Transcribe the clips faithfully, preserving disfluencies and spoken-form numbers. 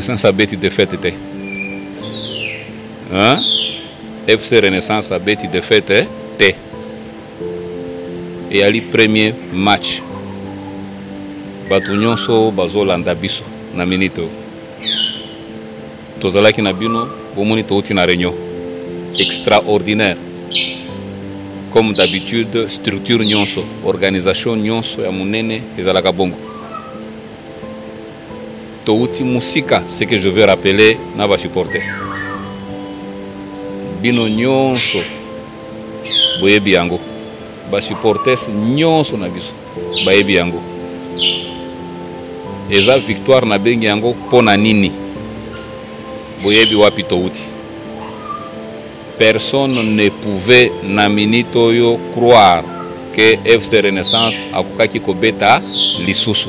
Renaissance a bêti de fête. Hein? F C Renaissance a bêti de fête. Et ali premier match. Batu nyonso bazolanda biso na minito. Tozalaki na bino bomoni touti na réunion extraordinaire. Comme d'habitude, structure nyonso, organisation nyonso ya munene ezalaka bongo. Touti musika, ce que je veux rappeler na ba supporters. Bino nyonso boyebi yango. Ba supporters nyonso na biso bayebi yango. Eza victoire na bengi yango pona nini. Boyebi wapi touti. Personne ne pouvait na minute oyo croire que F C Renaissance akukaki kobeta lisusu.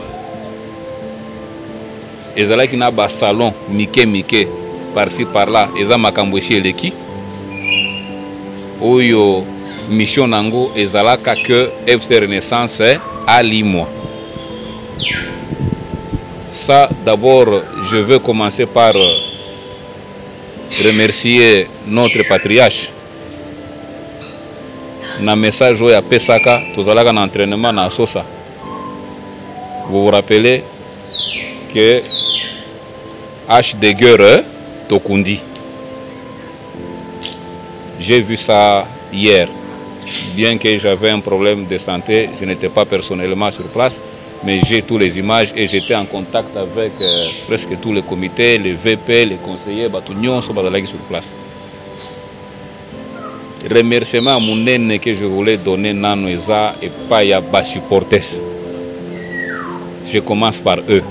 Ezalaki na ba salon mike mike par-ci par-là eza makambo esi eleki. Oyo mission nango ezalaka que F C Renaissance a limwa. Ça d'abord je veux commencer par remercier notre patriarche. Na message oya pesaka tozalaka na entraînement na Sosa. Vous vous rappelez que H de guerre Tokundi. J'ai vu ça hier. Bien que j'avais un problème de santé, je n'étais pas personnellement sur place, mais j'ai toutes les images et j'étais en contact avec euh, presque tous les comités, les V P, les conseillers, Batunion, sur place. Remerciement à mon aîné que je voulais donner Nanoeza et pas à bas supporters. Je commence par eux.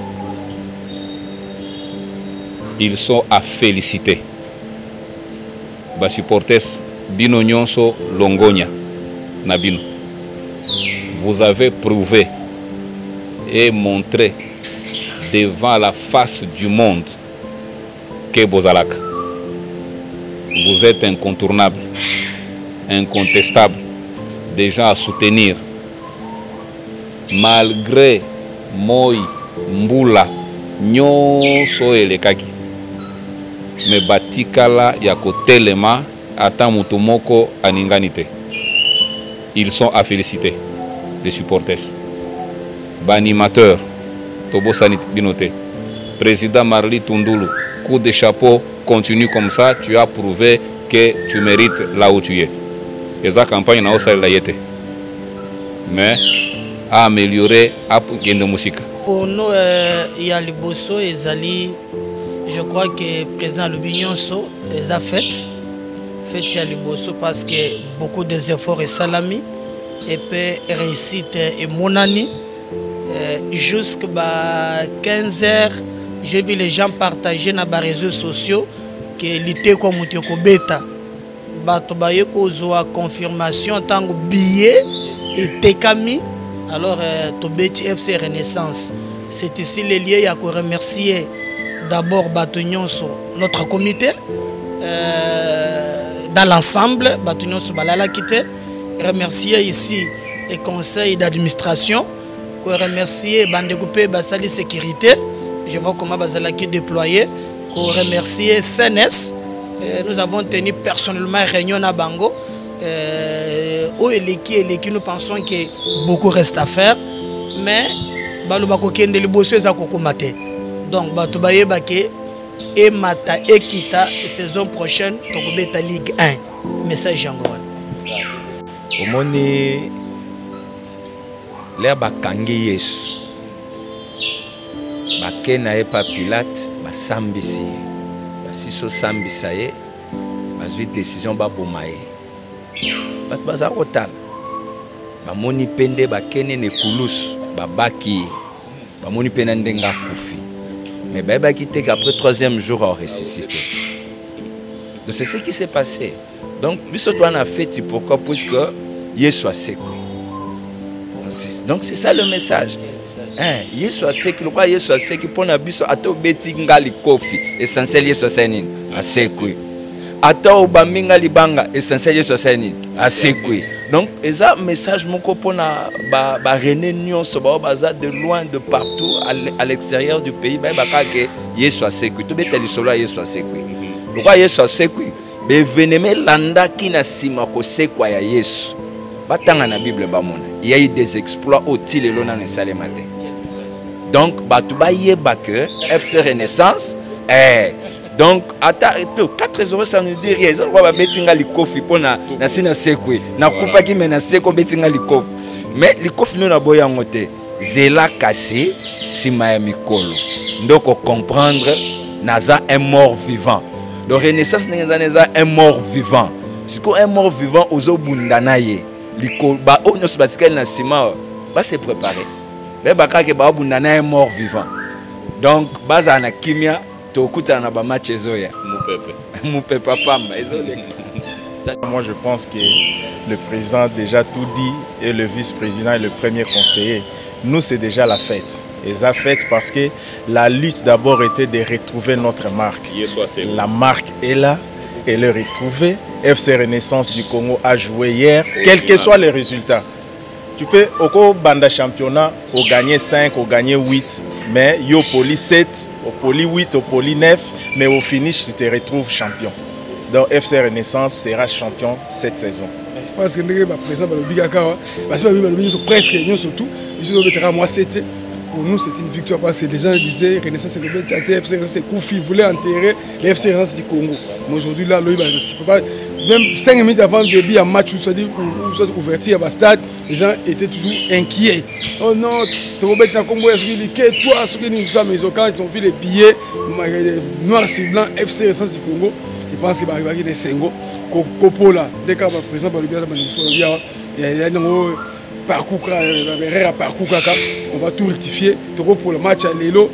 Ils sont à féliciter. Bas supporters, Bino Nyonso Longonia, Nabino. Vous avez prouvé et montré devant la face du monde que Bozalak. Vous êtes incontournable, incontestable, déjà à soutenir. Malgré Moi, Mbula, Nyonso et les Kaki. Mais Batikala Yakotelema, Ata Mutumoko Aninganite. Ils sont à féliciter, les supporters. Animateur, Tobo Sanit Binote, président Marli Tundulu, coup de chapeau, continue comme ça, tu as prouvé que tu mérites là où tu es. Et ça campagne n'a pas été. Mais à améliorer à la musique. Pour nous, il y a le Bosso et Zali, je crois que le président Lubignonso a fait. Fait il y a le Bosso parce que beaucoup des efforts et salami et puis réussite et monani. Euh, jusqu'à quinze heures, j'ai vu les gens partager dans les réseaux sociaux que l'été comme Moutioko Beta. Batobaye Kozoa confirmation tant que billet et Tekami. Alors, euh, Tobeti F C Renaissance. C'est ici les liens. Il y a qu'à remercier d'abord Batunion, notre comité, euh, dans l'ensemble, Batunion Balala Kité. Remercier ici les conseils d'administration. Pour remercier Bandegoupe Basali Sécurité, je vois comment Basala qui est déployé. Pour remercier C N S, nous avons tenu personnellement une réunion à Bango. Où est l'équipe, nous pensons que beaucoup reste à faire. Mais Balubako Kende le bosso est à Kokomate. Donc Batubaye Bake et Mata et Kita, saison prochaine, Tokobeta Ligue un. Message Jangoan. Omoni L'air bakangi Yesu. Bakena e pa Pilate, basambisi. Basiso sambisa ye, bazwi décision babomaye. Bat baza otal. Bamoni pende bakene ne kulus, babaki. Bamoni pende ndenga kufi. Mais bah quitté qu'après troisième jour on ressuscité. Donc c'est ce qui s'est passé. Donc lui surtout on a fait pourquoi puisque Yesu a sécu. Donc c'est ça le message. Hein, Yesu a sécu, le roi Yesu a sécu pour n'abuser à tout beti ngali kofi. Essentiel Yesu a sécu. A sécu. Ato baminga libanga essentiel Yesu a sécu. A sécu. Donc c'est un message mon copain ba ba René Nyon so ba baza de loin de partout à l'extérieur du pays ba ba que Yesu asekwi to beta lisolo Yesu asekwi lokwa Yesu asekwi beveneme landa kina sima ko sekwa ya Yesu batanga na Bible bamona il y a eu des exploits au tilelo na nesale matin donc batu ba yeba que F C Renaissance eh donc ata quatre euros ça nous dit rien ça va betinga likofi pona na sina sekwe na kufa ki mena seko betinga likofi mais likofi no na boya ngote zela cassé sima ya mikolo ndoko comprendre naza un mort vivant le Renaissance n'est un mort vivant si un mort vivant ozo bundana ye liko ba onyo sabatikali na sima ba se préparer mais ba ka ke ba bundana un mort vivant donc baza na kimia tokuta na ba match ezoya mu pepe pamba ezole. Moi je pense que le président a déjà tout dit et le vice-président et le premier conseiller. Nous c'est déjà la fête. Et ça fête parce que la lutte d'abord était de retrouver notre marque. La marque est là, elle est retrouvée. F C Renaissance du Congo a joué hier, quels que soient les résultats. Tu peux, au Banda championnat, au gagner cinq, au gagner huit, mais au poli sept, au poli huit, au poli neuf, mais au finish, tu te retrouves champion. Donc F C Renaissance sera champion cette saison. Parce que le président parce que presque surtout, moi c'était pour nous c'est une victoire parce que les gens disaient Renaissance c'est le F C Renaissance c'est Koufi voulait enterrer les F C Renaissance du Congo. Mais aujourd'hui là, même cinq minutes avant le début en match où ça dit ouverture à stade, les gens étaient toujours inquiets. Oh non, Robert Nakombo est toi ce que nous sommes mais quand ils ont vu les billets noir et blanc F C Renaissance du Congo. Je pense qu'il va arriver des Sengo, Copola, dès qu'il y a par exemple il y a un parcours, parcours, on va tout rectifier pour le match à Lélo,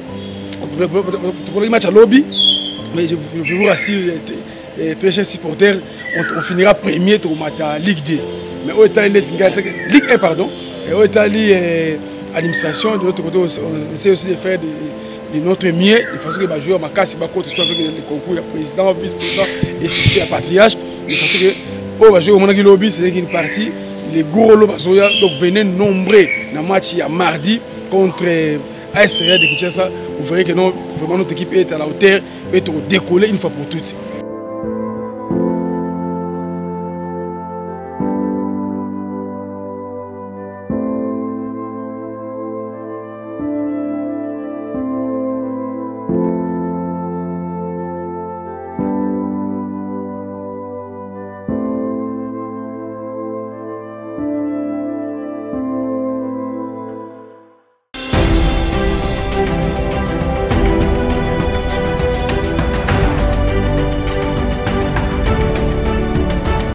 pour le match à Lobby, mais je vous rassure, très chers supporters, on finira premier pour la Ligue deux. Mais au Ligue un, pardon, et au l'administration, de l'autre côté, on essaie aussi de faire des de notre mieux, de façon que les joueurs ma casse pas contre avec le concours, le président, le vice-président et surtout le patriarche, de façon que oh bah joueur mon lobby c'est une partie, les gros lobby donc venez nombreux dans le match il y a mardi contre A S Real de Kinshasa, vous verrez que non, vraiment notre équipe est à la hauteur, est décollée une fois pour toutes.